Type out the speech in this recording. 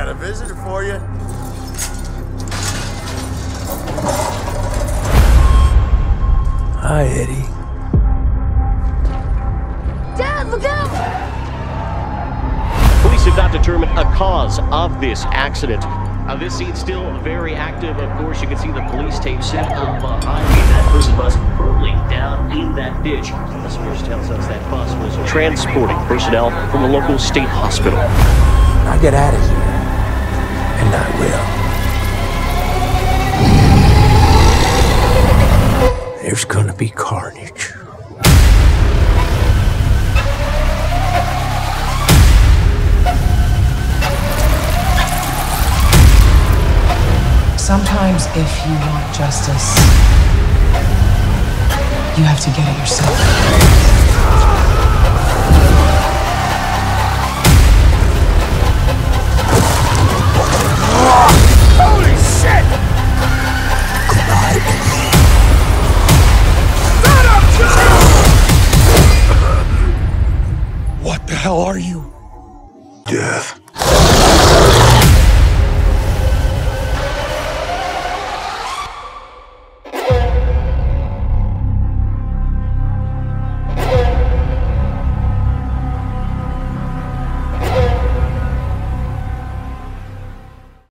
got a visitor for you. Hi, Eddie. Dad, look out! Police have not determined a cause of this accident. This scene's still very active. Of course, you can see the police tape set up behind me. That prison bus rolling down in that ditch. The source tells us that bus was transporting personnel from a local state hospital. I'll get out of here. And I will. There's gonna be carnage. Sometimes if you want justice, you have to get it yourself. Holy shit! Goodbye, Eddie. What the hell are you? Death.